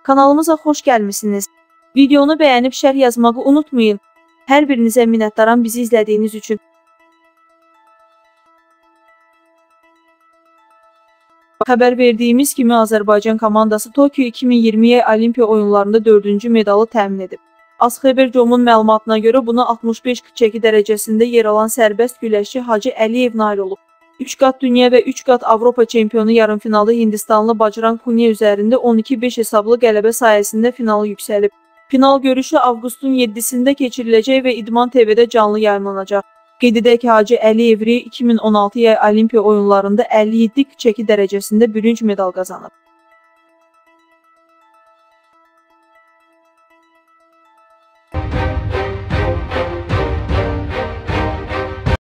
Kanalımıza xoş gəlmisiniz. Videonu bəyənib şərh yazmağı unutmayın. Hər birinizə minnətdaram bizi izlədiyiniz üçün. Xəbər verdiyimiz kimi Azərbaycan komandası Tokyo 2020 Olimpiya oyunlarında 4-cü medalı təmin edib. AzXəbər.com-un məlumatına görə buna 65-42 dərəcəsində yer alan sərbəst güləşçi Hacı Əliyev nail olub. 3 qat dünya və 3 qat Avropa çempionu yarımfinalda Hindistanlı Bajrang Punia üzərində 12-5 hesablı qələbə sayəsində finala yüksəlib. Final görüşü avqustun 7-sində keçiriləcək və İdman TV-də canlı yayımlanacaq. Qeyd edək ki, Hacı Əliyev 2016 Olimpiya oyunlarında 57-42 dərəcəsində bürünc medal qazanıb.